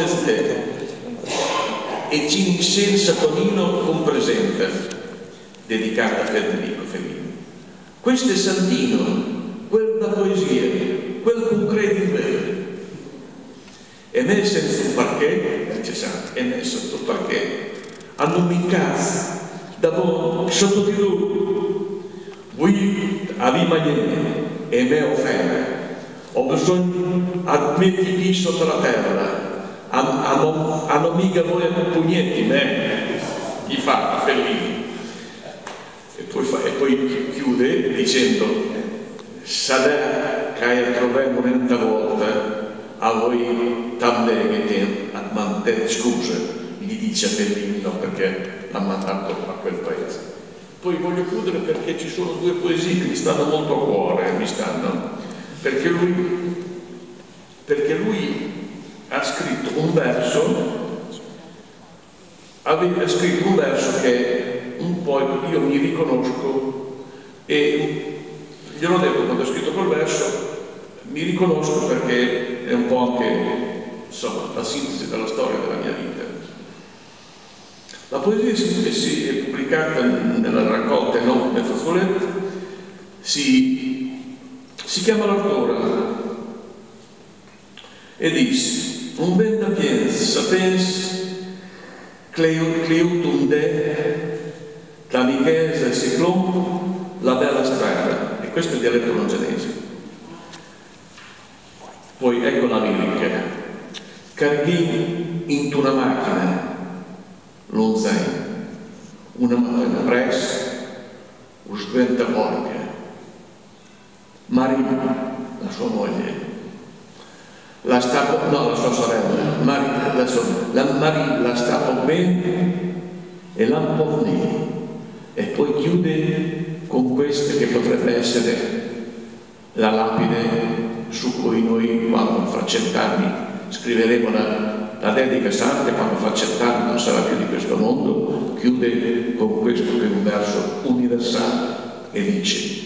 onestà e cincenza Tonino con presente dedicata a Federico Fellini. Questo è Santino, quel da poesia, quel concreto in vero. E nel senso perché, dice Santi, e nel senso perché hanno mincato da buon sotto di lui. Voi avete e me offende. Ho bisogno di mettervi sotto la terra. Hanno mica voi pugnetti, me, gli fa Fellini. E poi chiude dicendo: Sadà che troviamo un'altra volta a voi tante che te a mantenere scuse, gli dice a Fellini, no, perché l'ha mandato a quel paese. Poi voglio chiudere perché ci sono due poesie che mi stanno molto a cuore, perché lui ha scritto un verso, che un po' io mi riconosco, e gliel'ho detto quando ho scritto quel verso, mi riconosco perché è un po' anche, insomma, la sintesi della storia della mia vita. La poesia si è pubblicata nella raccolta Enorme Fazzoletto, si chiama L'Aurora e dice: un ben da piens sapens cleutum de la richiesa si plomb la bella strada. E questo è il dialetto longanese. Poi ecco la lirica: carghi in una macchina lonzai, una macchina presso usventa porca Maria, la sua moglie, la sua sorella, Maria la stava bene e l'ampornì. E poi chiude con questa che potrebbe essere la lapide su cui noi, quando fra 100 anni scriveremo la dedica santa, quando fra 100 anni non sarà più di questo mondo, chiude con questo che è un verso universale e dice: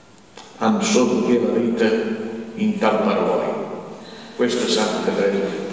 «Han solo che la vita in tal parole». Questo è Santo Pedrello.